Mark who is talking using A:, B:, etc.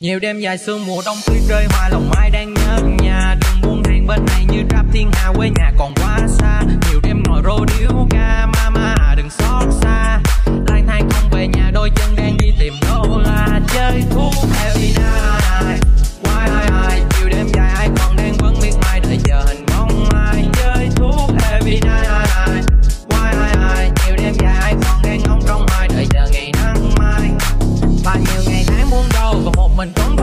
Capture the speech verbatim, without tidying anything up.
A: Nhiều đêm dài sương mùa đông tuyết rơi hoa lòng mai đang nhớ nhà. Đừng buông hàng bên này như rap thiên hà, quê nhà còn quá xa. Nhiều đêm ngồi rô điếu ca, mama à đừng xót xa. Lang thang không về nhà, đôi chân đang đi tìm đô la. Chơi thuốc every night, why ai ai. Chiều đêm dài ai còn đang vẫn miệt mài đợi chờ hình bóng ai. Chơi thuốc every night, why ai ai. Chiều đêm dài ai còn đang ngóng trong mai đợi chờ ngày nắng mai. Và nhiều ngày tháng buông đau và một mình trốn